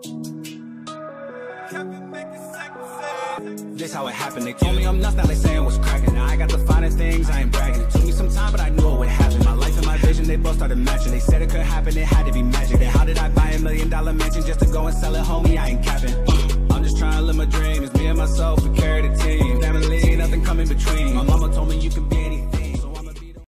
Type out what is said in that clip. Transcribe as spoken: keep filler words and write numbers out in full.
This how it happened. They told me I'm nuts, now they saying what's cracking. Now I got the finer things, I ain't bragging. It took me some time, but I knew it would happen. My life and my vision, they both started matching. They said it could happen, it had to be magic. Then how did I buy a million dollar mansion just to go and sell it, homie? I ain't capping. I'm just trying to live my dream. It's me and myself, we carry the team. Family, nothing come in between. My mama told me you can be anything.